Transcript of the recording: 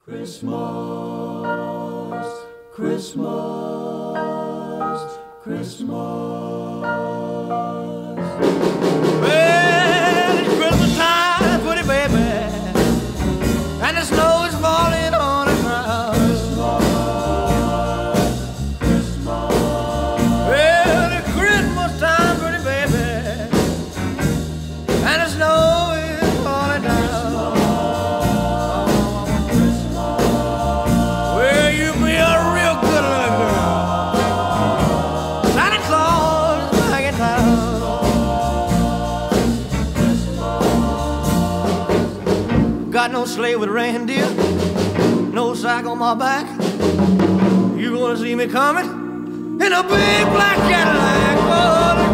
Christmas, Christmas, Christmas. Well, it's Christmas time, pretty baby, and the snow is falling on the ground. Christmas, Christmas. Well, it's Christmas time, pretty baby, and the snow is falling down. Got no sleigh with reindeer, no sack on my back. You gonna see me coming in a big black Cadillac. Oh,